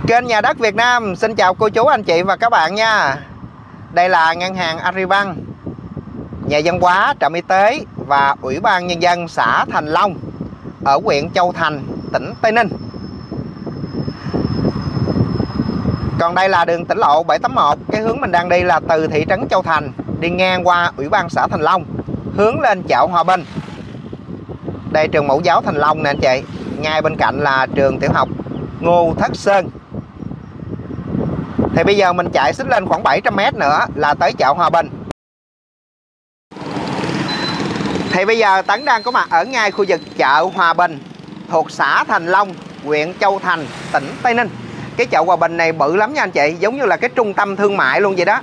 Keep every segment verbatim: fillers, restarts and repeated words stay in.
Kênh Nhà đất Việt Nam xin chào cô chú, anh chị và các bạn nha. Đây là ngân hàng Agribank, nhà văn hóa, trạm y tế và Ủy ban Nhân dân xã Thành Long ở huyện Châu Thành, tỉnh Tây Ninh. Còn đây là đường tỉnh lộ bảy tám một. Cái hướng mình đang đi là từ thị trấn Châu Thành, đi ngang qua Ủy ban xã Thành Long, hướng lên chợ Hòa Bình. Đây trường mẫu giáo Thành Long nè anh chị. Ngay bên cạnh là trường tiểu học Ngô Thất Sơn. Thì bây giờ mình chạy xích lên khoảng bảy trăm mét nữa là tới chợ Hòa Bình. Thì bây giờ Tấn đang có mặt ở ngay khu vực chợ Hòa Bình, thuộc xã Thành Long, huyện Châu Thành, tỉnh Tây Ninh. Cái chợ Hòa Bình này bự lắm nha anh chị, giống như là cái trung tâm thương mại luôn vậy đó.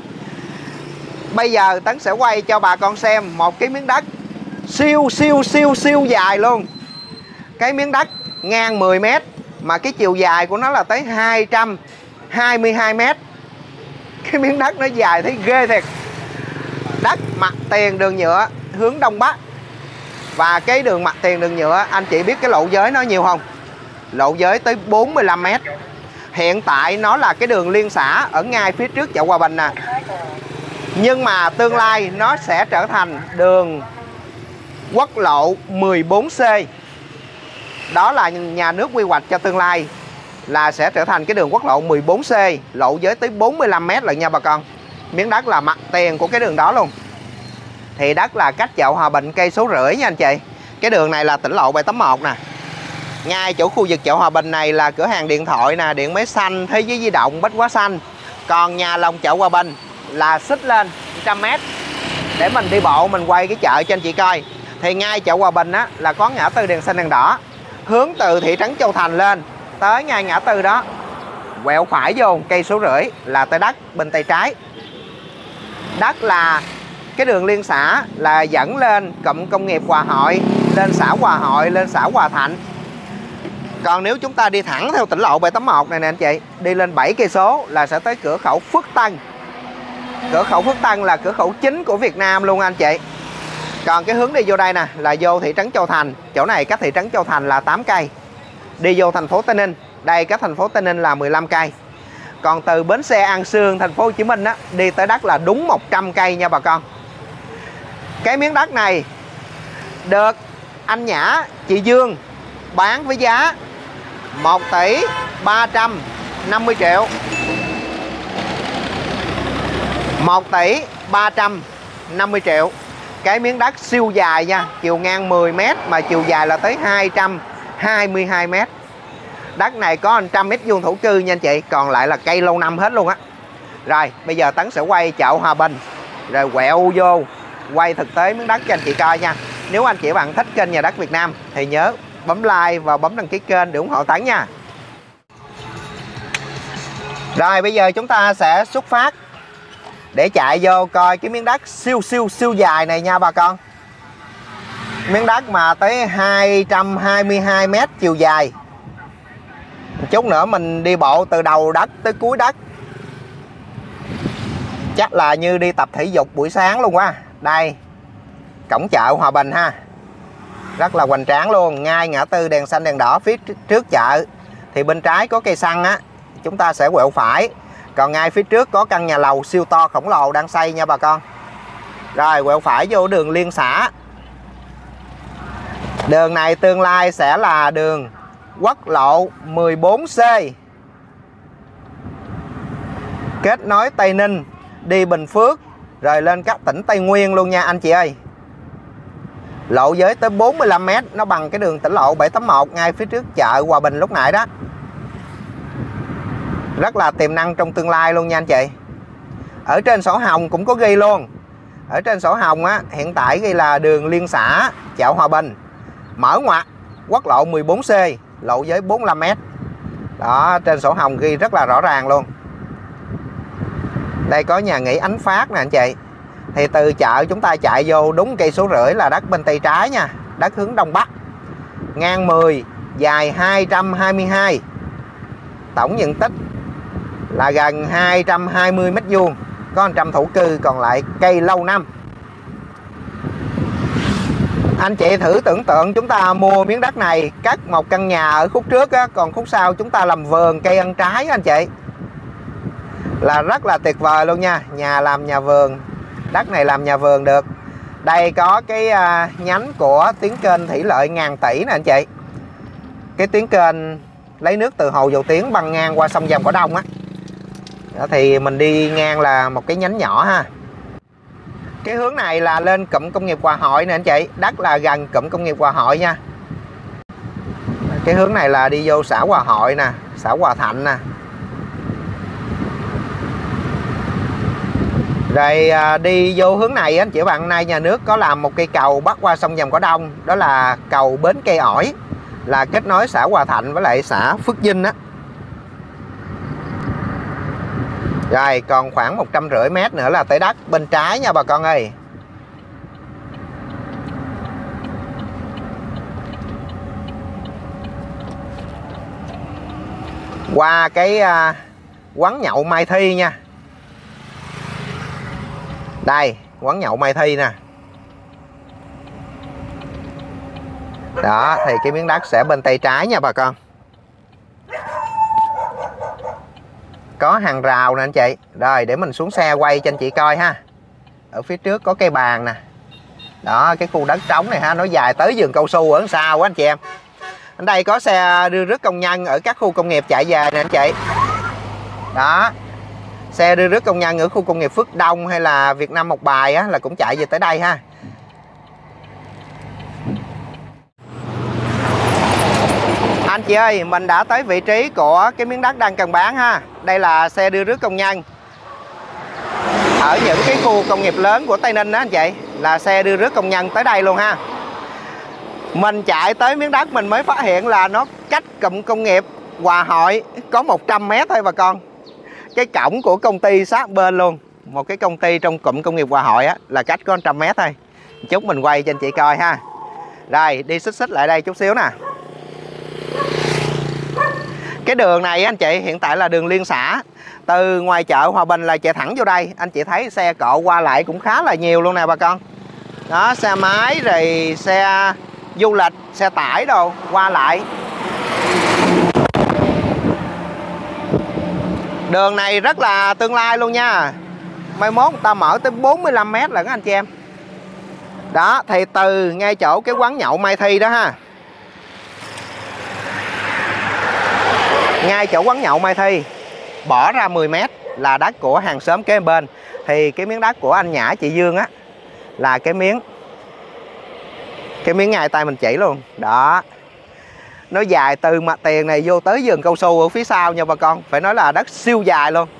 Bây giờ Tấn sẽ quay cho bà con xem một cái miếng đất siêu siêu siêu siêu dài luôn. Cái miếng đất ngang mười mét mà cái chiều dài của nó là tới hai trăm hai mươi hai mét. Cái miếng đất nó dài thấy ghê thiệt. Đất mặt tiền đường nhựa hướng đông bắc. Và cái đường mặt tiền đường nhựa, anh chị biết cái lộ giới nó nhiều không? Lộ giới tới bốn mươi lăm mét. Hiện tại nó là cái đường liên xã ở ngay phía trước chợ Hòa Bình nè. Nhưng mà tương lai nó sẽ trở thành đường quốc lộ mười bốn C. Đó là nhà nước quy hoạch cho tương lai là sẽ trở thành cái đường quốc lộ mười bốn C, lộ giới tới bốn mươi lăm mét lận nha bà con. Miếng đất là mặt tiền của cái đường đó luôn. Thì đất là cách chợ Hòa Bình cây số rưỡi nha anh chị. Cái đường này là tỉnh lộ bảy tám một nè. Ngay chỗ khu vực chợ Hòa Bình này là cửa hàng điện thoại nè, điện máy xanh, thế giới di động, bách hóa xanh. Còn nhà lòng chợ Hòa Bình là xích lên một trăm mét để mình đi bộ mình quay cái chợ cho anh chị coi. Thì ngay chợ Hòa Bình á là có ngã tư đèn xanh đèn đỏ, hướng từ thị trấn Châu Thành lên tới ngay ngã tư đó, quẹo phải vô cây số rưỡi là tới đất bên tay trái. Đất là cái đường liên xã là dẫn lên cụm công nghiệp Hòa Hội, lên xã Hòa Hội, lên xã Hòa Thạnh. Còn nếu chúng ta đi thẳng theo tỉnh lộ bảy tám một này nè anh chị, đi lên bảy cây số là sẽ tới cửa khẩu Phước Tân. Cửa khẩu Phước Tân là cửa khẩu chính của Việt Nam luôn anh chị. Còn cái hướng đi vô đây nè là vô thị trấn Châu Thành. Chỗ này cách thị trấn Châu Thành là tám cây. Đi vô thành phố Tây Ninh, đây cách thành phố Tây Ninh là mười lăm cây. Còn từ bến xe An Sương, thành phố Hồ Chí Minh á, đi tới đất là đúng một trăm cây nha bà con. Cái miếng đất này được anh Nhã, chị Dương bán với giá một tỷ ba trăm năm mươi triệu. một tỷ ba trăm năm mươi triệu. Cái miếng đất siêu dài nha, chiều ngang mười mét mà chiều dài là tới hai trăm hai mươi hai mét. Đất này có một trăm mét vuông thổ cư nha anh chị, còn lại là cây lâu năm hết luôn á. Rồi, bây giờ Tấn sẽ quay chợ Hòa Bình rồi quẹo vô quay thực tế miếng đất cho anh chị coi nha. Nếu anh chị và bạn thích kênh Nhà đất Việt Nam thì nhớ bấm like và bấm đăng ký kênh để ủng hộ Tấn nha. Rồi, bây giờ chúng ta sẽ xuất phát để chạy vô coi cái miếng đất siêu siêu siêu dài này nha bà con. Miếng đất mà tới hai trăm hai mươi hai mét chiều dài. Một chút nữa mình đi bộ từ đầu đất tới cuối đất. Chắc là như đi tập thể dục buổi sáng luôn quá. Đây, cổng chợ Hòa Bình ha. Rất là hoành tráng luôn. Ngay ngã tư đèn xanh đèn đỏ phía trước chợ thì bên trái có cây xăng á, chúng ta sẽ quẹo phải. Còn ngay phía trước có căn nhà lầu siêu to khổng lồ đang xây nha bà con. Rồi quẹo phải vô đường liên xã. Đường này tương lai sẽ là đường quốc lộ mười bốn C, kết nối Tây Ninh đi Bình Phước rồi lên các tỉnh Tây Nguyên luôn nha anh chị ơi. Lộ giới tới bốn mươi lăm mét, nó bằng cái đường tỉnh lộ bảy tám một ngay phía trước chợ Hòa Bình lúc nãy đó. Rất là tiềm năng trong tương lai luôn nha anh chị. Ở trên sổ hồng cũng có ghi luôn. Ở trên sổ hồng á, hiện tại ghi là đường liên xã chợ Hòa Bình, mở ngoặt quốc lộ mười bốn C, lộ giới bốn mươi lăm mét. Đó, trên sổ hồng ghi rất là rõ ràng luôn. Đây có nhà nghỉ Ánh Phát nè anh chị. Thì từ chợ chúng ta chạy vô đúng cây số rưỡi là đất bên tay trái nha, đất hướng đông bắc. Ngang mười, dài hai trăm hai mươi hai. Tổng diện tích là gần hai trăm hai mươi mét vuông, có một trăm thổ cư, còn lại cây lâu năm. Anh chị thử tưởng tượng chúng ta mua miếng đất này, cắt một căn nhà ở khúc trước á, còn khúc sau chúng ta làm vườn cây ăn trái anh chị, là rất là tuyệt vời luôn nha. Nhà làm nhà vườn, đất này làm nhà vườn được. Đây có cái uh, nhánh của tuyến kênh thủy lợi ngàn tỷ nè anh chị. Cái tuyến kênh lấy nước từ hồ Dầu Tiếng băng ngang qua sông Vàm Cỏ Đông á. Đó, thì mình đi ngang là một cái nhánh nhỏ ha. Cái hướng này là lên cụm công nghiệp Hòa Hội nè anh chị. Đất là gần cụm công nghiệp Hòa Hội nha. Cái hướng này là đi vô xã Hòa Hội nè, xã Hòa Thạnh nè. Rồi à, đi vô hướng này anh chị bạn, nay nhà nước có làm một cây cầu bắc qua sông Vàm Cỏ Đông. Đó là cầu Bến Cây Ổi, là kết nối xã Hòa Thạnh với lại xã Phước Vinh á. Rồi còn khoảng một trăm rưỡi mét nữa là tới đất bên trái nha bà con ơi. Qua cái à, quán nhậu Mai Thi nha. Đây, quán nhậu Mai Thi nè. Đó, thì cái miếng đất sẽ bên tay trái nha bà con. Có hàng rào nè anh chị. Rồi, để mình xuống xe quay cho anh chị coi ha. Ở phía trước có cây bàn nè. Đó, cái khu đất trống này ha, nó dài tới vườn cao su ở sau quá anh chị em. Ở đây có xe đưa rước công nhân ở các khu công nghiệp chạy về nè anh chị. Đó, xe đưa rước công nhân ở khu công nghiệp Phước Đông hay là Việt Nam Một Bài á, là cũng chạy về tới đây ha. Anh chị ơi, mình đã tới vị trí của cái miếng đất đang cần bán ha. Đây là xe đưa rước công nhân ở những cái khu công nghiệp lớn của Tây Ninh đó anh chị. Là xe đưa rước công nhân tới đây luôn ha. Mình chạy tới miếng đất mình mới phát hiện là nó cách cụm công nghiệp Hòa Hội có một trăm mét thôi bà con. Cái cổng của công ty sát bên luôn. Một cái công ty trong cụm công nghiệp Hòa Hội á, là cách có một trăm mét thôi. Chút mình quay cho anh chị coi ha. Rồi đi xích xích lại đây chút xíu nè. Cái đường này anh chị hiện tại là đường liên xã. Từ ngoài chợ Hòa Bình là chạy thẳng vô đây. Anh chị thấy xe cộ qua lại cũng khá là nhiều luôn nè bà con. Đó, xe máy rồi xe du lịch, xe tải đồ qua lại. Đường này rất là tương lai luôn nha. Mai mốt người ta mở tới bốn mươi lăm mét lận anh chị em. Đó, thì từ ngay chỗ cái quán nhậu Mai Thi đó ha. Ngay chỗ quán nhậu Mai Thi bỏ ra mười mét là đất của hàng xóm kế bên. Thì cái miếng đất của anh Nhã chị Dương á, là cái miếng Cái miếng ngay tay mình chỉ luôn. Đó, nó dài từ mặt tiền này vô tới vườn cao su ở phía sau nha bà con. Phải nói là đất siêu dài luôn.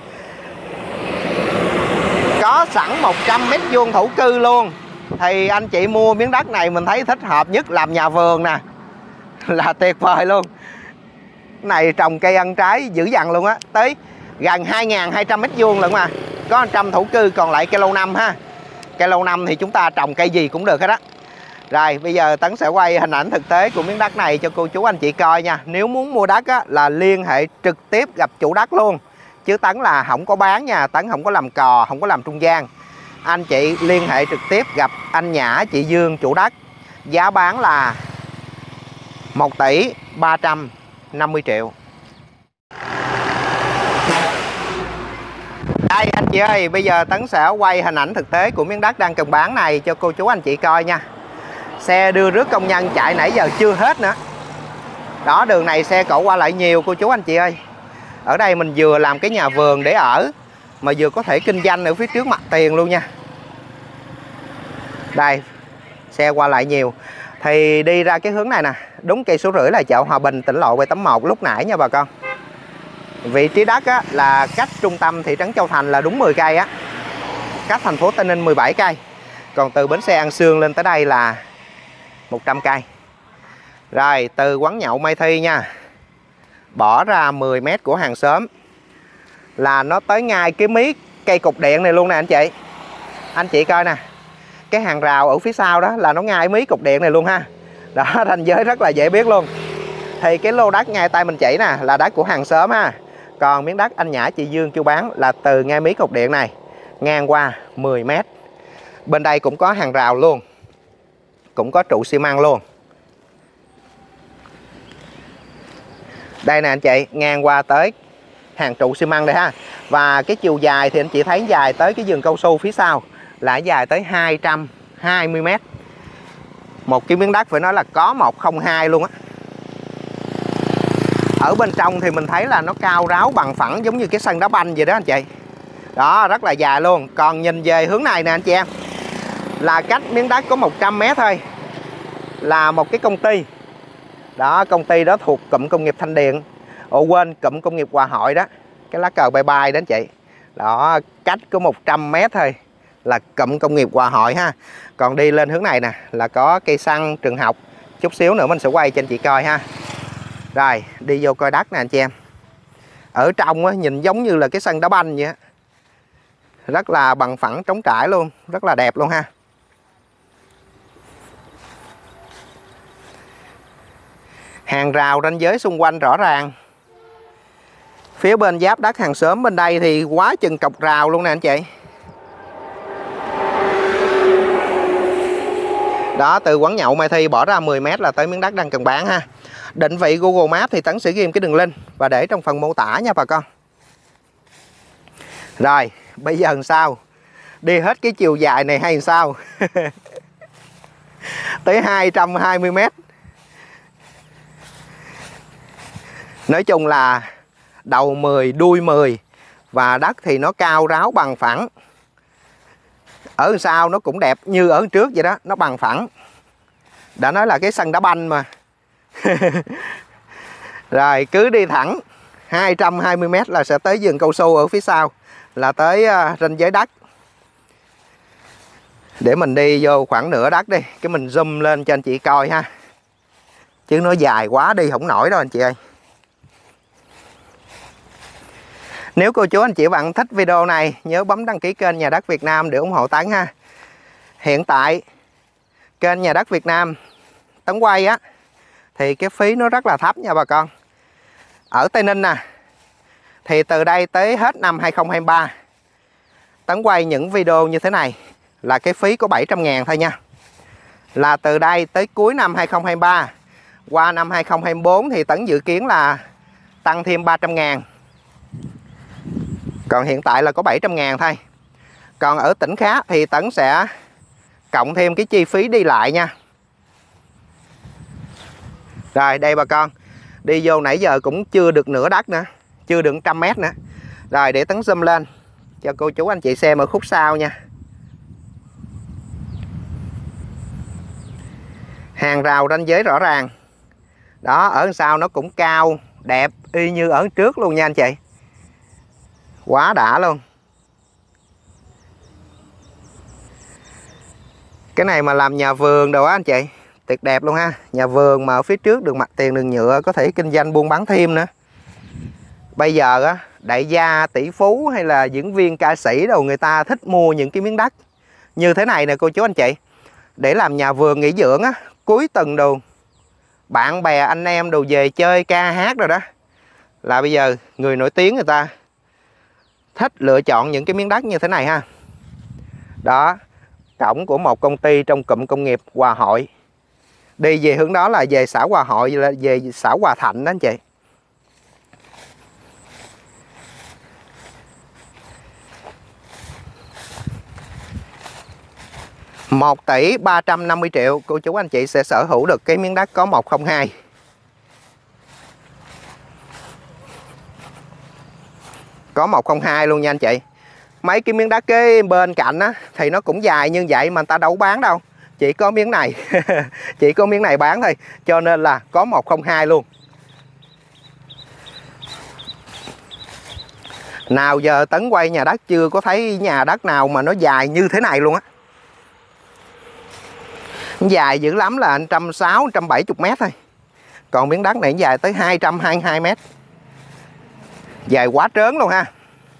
Có sẵn một trăm mét vuông thổ cư luôn. Thì anh chị mua miếng đất này mình thấy thích hợp nhất làm nhà vườn nè. Là tuyệt vời luôn. Này trồng cây ăn trái dữ dằn luôn á. Tới gần hai nghìn hai trăm mét vuông lận mà. Có một trăm thổ cư, còn lại cây lâu năm ha. Cây lâu năm thì chúng ta trồng cây gì cũng được hết á. Rồi bây giờ Tấn sẽ quay hình ảnh thực tế của miếng đất này cho cô chú anh chị coi nha. Nếu muốn mua đất á, là liên hệ trực tiếp gặp chủ đất luôn. Chứ Tấn là không có bán nha. Tấn không có làm cò, không có làm trung gian. Anh chị liên hệ trực tiếp gặp anh Nhã chị Dương chủ đất. Giá bán là một tỷ ba trăm năm mươi triệu. Đây anh chị ơi, bây giờ Tấn sẽ quay hình ảnh thực tế của miếng đất đang cần bán này cho cô chú anh chị coi nha. Xe đưa rước công nhân chạy nãy giờ chưa hết nữa. Đó, đường này xe cộ qua lại nhiều cô chú anh chị ơi. Ở đây mình vừa làm cái nhà vườn để ở, mà vừa có thể kinh doanh ở phía trước mặt tiền luôn nha. Đây, xe qua lại nhiều. Thì đi ra cái hướng này nè, đúng cây số rưỡi là chợ Hòa Bình, tỉnh lộ bảy tám một lúc nãy nha bà con. Vị trí đất á, là cách trung tâm thị trấn Châu Thành là đúng mười cây á. Cách thành phố Tây Ninh mười bảy cây. Còn từ bến xe An Sương lên tới đây là một trăm cây. Rồi từ quán nhậu Mai Thi nha, bỏ ra mười mét của hàng xóm là nó tới ngay cái mí cây cục điện này luôn nè anh chị. Anh chị coi nè, cái hàng rào ở phía sau đó là nó ngay mí cục điện này luôn ha. Đó, ranh giới rất là dễ biết luôn. Thì cái lô đất ngay tay mình chỉ nè là đất của hàng xóm ha. Còn miếng đất anh Nhã chị Dương kêu bán là từ ngay mí cục điện này ngang qua mười mét. Bên đây cũng có hàng rào luôn. cũng có trụ xi măng luôn. Đây nè anh chị, ngang qua tới hàng trụ xi măng đây ha. Và cái chiều dài thì anh chị thấy dài tới cái vườn cao su phía sau là dài tới hai trăm hai mươi mét. Một cái miếng đất phải nói là có một không hai luôn á. Ở bên trong thì mình thấy là nó cao ráo bằng phẳng giống như cái sân đá banh vậy đó anh chị. Đó, rất là dài luôn. Còn nhìn về hướng này nè anh chị em, là cách miếng đất có một trăm mét thôi là một cái công ty. Đó, công ty đó thuộc cụm công nghiệp Thanh Điền. Ồ quên, cụm công nghiệp Hòa Hội đó. Cái lá cờ bye bye đó anh chị. Đó, cách có một trăm mét thôi là cụm công nghiệp Hòa Hội ha. Còn đi lên hướng này nè là có cây xăng, trường học. Chút xíu nữa mình sẽ quay cho anh chị coi ha. Rồi, đi vô coi đất nè anh chị em. Ở trong á, nhìn giống như là cái sân đá banh vậy á. Rất là bằng phẳng trống trải luôn, rất là đẹp luôn ha. Hàng rào ranh giới xung quanh rõ ràng. Phía bên giáp đất hàng xóm bên đây thì quá chừng cọc rào luôn nè anh chị. Đó, từ quán nhậu Mai Thi bỏ ra mười mét là tới miếng đất đang cần bán ha. Định vị Google Maps thì Tấn sẽ ghi cái đường link và để trong phần mô tả nha bà con. Rồi, bây giờ làm sao? Đi hết cái chiều dài này hay sao? Tới hai trăm hai mươi mét. Nói chung là đầu mười, đuôi mười. Và đất thì nó cao ráo bằng phẳng. Ở sau nó cũng đẹp như ở trước vậy đó, nó bằng phẳng. Đã nói là cái sân đá banh mà. Rồi cứ đi thẳng hai trăm hai mươi mét là sẽ tới vườn cao su ở phía sau, là tới uh, ranh giới đất. Để mình đi vô khoảng nửa đất đi, cái mình zoom lên cho anh chị coi ha. Chứ nó dài quá đi không nổi đâu anh chị ơi. Nếu cô chú anh chị bạn thích video này, nhớ bấm đăng ký kênh Nhà Đất Việt Nam để ủng hộ Tấn ha. Hiện tại kênh Nhà Đất Việt Nam Tấn quay á thì cái phí nó rất là thấp nha bà con. Ở Tây Ninh nè, thì từ đây tới hết năm hai không hai ba Tấn quay những video như thế này là cái phí có bảy trăm ngàn thôi nha. Là từ đây tới cuối năm hai không hai ba, qua năm hai không hai tư thì Tấn dự kiến là tăng thêm ba trăm ngàn. Còn hiện tại là có bảy trăm ngàn thôi. Còn ở tỉnh khác thì Tấn sẽ cộng thêm cái chi phí đi lại nha. Rồi đây bà con, đi vô nãy giờ cũng chưa được nửa đất nữa, chưa được một trăm mét nữa. Rồi để Tấn zoom lên cho cô chú anh chị xem ở khúc sau nha. Hàng rào ranh giới rõ ràng. Đó, ở sau nó cũng cao, đẹp y như ở trước luôn nha anh chị. Quá đã luôn. Cái này mà làm nhà vườn đồ á anh chị, tuyệt đẹp luôn ha. Nhà vườn mà ở phía trước đường mặt tiền đường nhựa, có thể kinh doanh buôn bán thêm nữa. Bây giờ á, đại gia, tỷ phú hay là diễn viên, ca sĩ đâu, người ta thích mua những cái miếng đất như thế này nè cô chú anh chị, để làm nhà vườn nghỉ dưỡng á, cuối tuần đồ bạn bè anh em đồ về chơi ca hát rồi đó. Là bây giờ người nổi tiếng người ta thích lựa chọn những cái miếng đất như thế này ha. Đó, cổng của một công ty trong cụm công nghiệp Hòa Hội. Đi về hướng đó là về xã Hòa Hội, là về xã Hòa Thạnh đó anh chị. một tỷ ba trăm năm mươi triệu cô chú anh chị sẽ sở hữu được cái miếng đất có một không hai. Có một không hai luôn nha anh chị. Mấy cái miếng đất cái bên cạnh á thì nó cũng dài như vậy mà người ta đâu bán đâu. Chỉ có miếng này. Chỉ có miếng này bán thôi. Cho nên là có một không hai luôn. Nào giờ Tấn quay nhà đất chưa có thấy nhà đất nào mà nó dài như thế này luôn á. Dài dữ lắm là một trăm sáu mươi, một trăm bảy mươi mét thôi. Còn miếng đất này dài tới hai trăm hai mươi hai mét. Dài quá trớn luôn ha.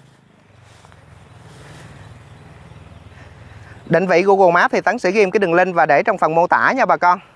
Định vị Google Maps thì Tấn sẽ ghi cái đường link và để trong phần mô tả nha bà con.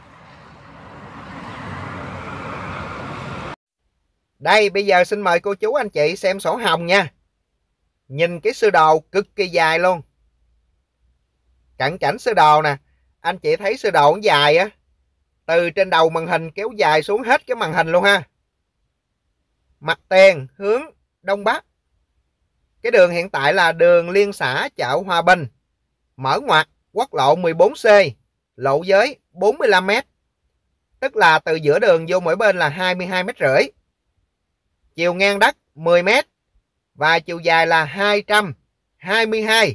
Đây, bây giờ xin mời cô chú anh chị xem sổ hồng nha. Nhìn cái sơ đồ cực kỳ dài luôn. Cận cảnh sơ đồ nè. anh chị thấy sơ đồ dài á, từ trên đầu màn hình kéo dài xuống hết cái màn hình luôn ha. Mặt tiền hướng đông bắc. Cái đường hiện tại là đường liên xã chợ Hòa Bình, mở ngoặt quốc lộ mười bốn C, lộ giới bốn mươi lăm mét, tức là từ giữa đường vô mỗi bên là hai mươi hai mét rưỡi. Chiều ngang đất mười mét và chiều dài là hai trăm hai mươi hai.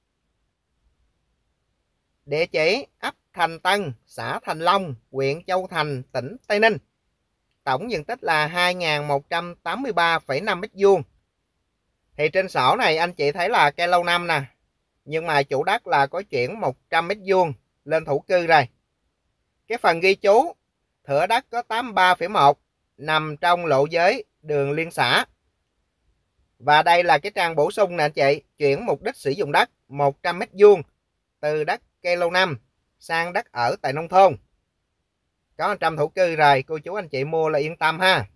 Địa chỉ ấp Thành Tân, xã Thành Long, huyện Châu Thành, tỉnh Tây Ninh. Tổng diện tích là hai nghìn một trăm tám mươi ba phẩy năm mét vuông. Thì trên sổ này anh chị thấy là cây lâu năm nè, nhưng mà chủ đất là có chuyển một trăm mét vuông lên thổ cư rồi. Cái phần ghi chú thửa đất có tám mươi ba phẩy một, nằm trong lộ giới đường liên xã. Và đây là cái trang bổ sung nè anh chị, chuyển mục đích sử dụng đất một trăm mét vuông từ đất cây lâu năm sang đất ở tại nông thôn. Có một trăm thổ cư rồi, cô chú anh chị mua là yên tâm ha.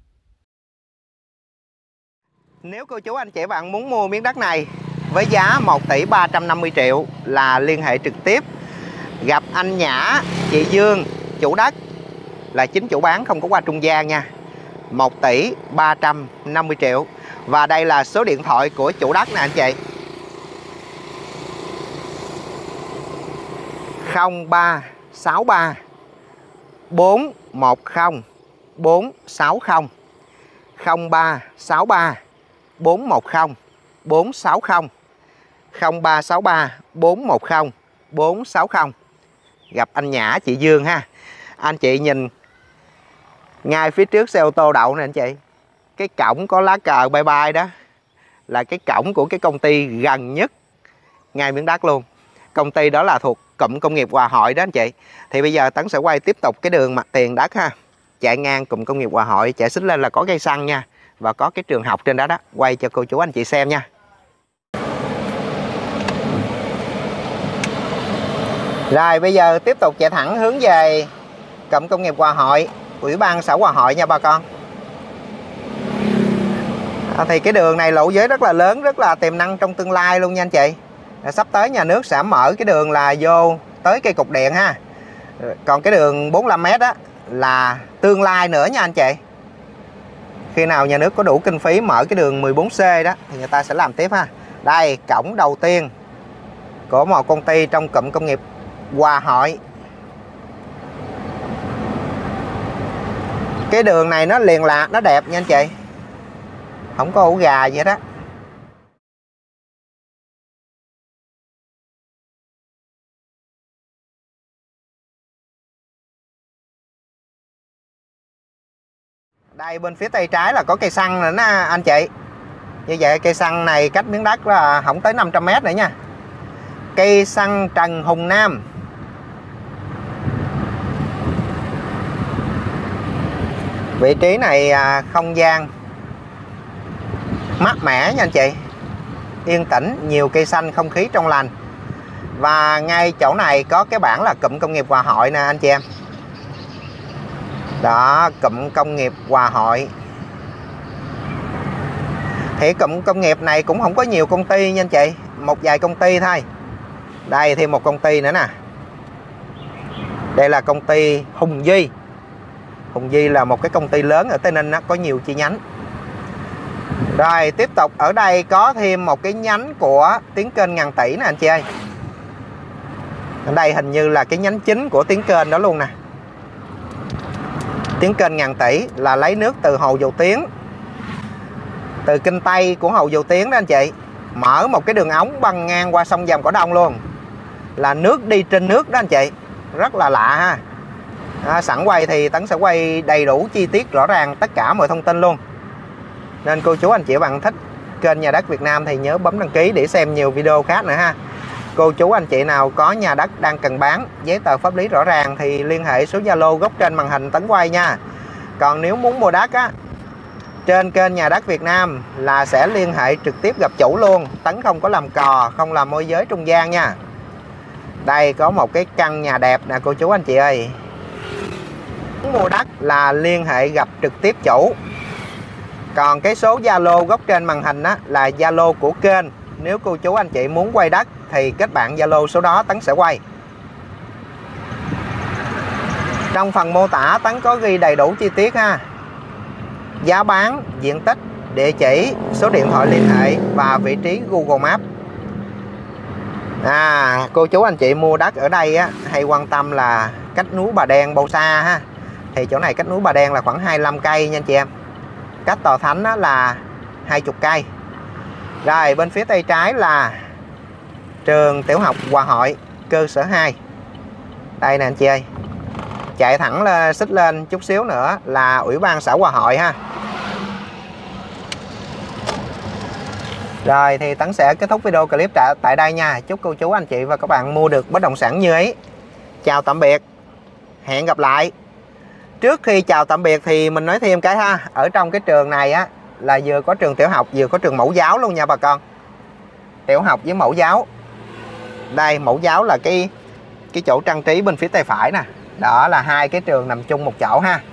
Nếu cô chú anh chị bạn muốn mua miếng đất này với giá một tỷ ba trăm năm mươi triệu là liên hệ trực tiếp gặp anh Nhã, chị Dương, chủ đất, là chính chủ bán, không có qua trung gian nha. một tỷ ba trăm năm mươi triệu. Và đây là số điện thoại của chủ đất nè anh chị. không ba sáu ba bốn một không bốn sáu không, không ba sáu ba bốn một không bốn sáu không, không ba sáu ba bốn một không bốn sáu không. Gặp anh Nhã, chị Dương ha. Anh chị nhìn ngay phía trước xe ô tô đậu nè anh chị, cái cổng có lá cờ bye bye đó là cái cổng của cái công ty gần nhất ngay miếng đất luôn. Công ty đó là thuộc cụm công nghiệp Hòa Hội đó anh chị. Thì bây giờ Tấn sẽ quay tiếp tục cái đường mặt tiền đất ha, chạy ngang cụm công nghiệp Hòa Hội, chạy xích lên là có cây xăng nha, và có cái trường học trên đó đó. Quay cho cô chú anh chị xem nha. Rồi bây giờ tiếp tục chạy thẳng hướng về cụm công nghiệp Hòa Hội, Ủy ban xã Hòa Hội nha bà con. À, thì cái đường này lộ giới rất là lớn, rất là tiềm năng trong tương lai luôn nha anh chị. À, sắp tới nhà nước sẽ mở cái đường là vô tới cây cục điện ha. Còn cái đường bốn mươi lăm mét á là tương lai nữa nha anh chị. Khi nào nhà nước có đủ kinh phí mở cái đường mười bốn C đó thì người ta sẽ làm tiếp ha. Đây, cổng đầu tiên của một công ty trong cụm công nghiệp Hòa Hội. Cái đường này nó liền lạc, nó đẹp nha anh chị, không có ổ gà gì hết đó. Đây bên phía tay trái là có cây xăng nữa nè anh chị. Như vậy cây xăng này cách miếng đất là không tới năm trăm mét nữa nha. Cây xăng Trần Hùng Nam. Vị trí này không gian mát mẻ nha anh chị, yên tĩnh, nhiều cây xanh, không khí trong lành. Và ngay chỗ này có cái bảng là cụm công nghiệp Hòa Hội nè anh chị em. Đó, cụm công nghiệp Hòa Hội. Thì cụm công nghiệp này cũng không có nhiều công ty nha anh chị, một vài công ty thôi. Đây thêm một công ty nữa nè. Đây là công ty Hùng Duy. Hùng Duy là một cái công ty lớn ở Tây Ninh đó, có nhiều chi nhánh. Rồi tiếp tục ở đây có thêm một cái nhánh của Tiến Kênh Ngàn Tỷ nè anh chị ơi. Ở đây hình như là cái nhánh chính của Tiến Kênh đó luôn nè. Tiến Kênh Ngàn Tỷ là lấy nước từ hồ Dầu Tiếng, từ kinh Tây của hồ Dầu Tiếng đó anh chị, mở một cái đường ống băng ngang qua sông Vàm Cỏ Đông luôn, là nước đi trên nước đó anh chị, rất là lạ ha. À, sẵn quay thì Tấn sẽ quay đầy đủ chi tiết rõ ràng tất cả mọi thông tin luôn. Nên cô chú anh chị bạn thích kênh Nhà Đất Việt Nam thì nhớ bấm đăng ký để xem nhiều video khác nữa ha. Cô chú anh chị nào có nhà đất đang cần bán, giấy tờ pháp lý rõ ràng thì liên hệ số Zalo góc trên màn hình Tấn quay nha. Còn nếu muốn mua đất á, trên kênh Nhà Đất Việt Nam là sẽ liên hệ trực tiếp gặp chủ luôn. Tấn không có làm cò, không làm môi giới trung gian nha. Đây có một cái căn nhà đẹp nè cô chú anh chị ơi. Muốn mua đất là liên hệ gặp trực tiếp chủ. Còn cái số Zalo góc trên màn hình á là Zalo của kênh. Nếu cô chú anh chị muốn quay đất thì kết bạn Zalo số đó Tấn sẽ quay. Trong phần mô tả Tấn có ghi đầy đủ chi tiết ha. Giá bán, diện tích, địa chỉ, số điện thoại liên hệ và vị trí Google Maps. À, cô chú anh chị mua đất ở đây á, hay quan tâm là cách núi Bà Đen bao xa ha. Thì chỗ này cách núi Bà Đen là khoảng hai mươi lăm cây nha anh chị em. Cách Tòa Thánh á là hai mươi cây. Rồi bên phía tay trái là trường tiểu học Hòa Hội cơ sở hai. Đây nè anh chị ơi. Chạy thẳng lên, xích lên chút xíu nữa là Ủy ban xã Hòa Hội ha. Rồi thì Tấn sẽ kết thúc video clip tại đây nha. Chúc cô chú anh chị và các bạn mua được bất động sản như ý. Chào tạm biệt. Hẹn gặp lại. Trước khi chào tạm biệt thì mình nói thêm cái ha. Ở trong cái trường này á là vừa có trường tiểu học vừa có trường mẫu giáo luôn nha bà con. Tiểu học với mẫu giáo. Đây mẫu giáo là cái cái chỗ trang trí bên phía tay phải nè. Đó là hai cái trường nằm chung một chỗ ha.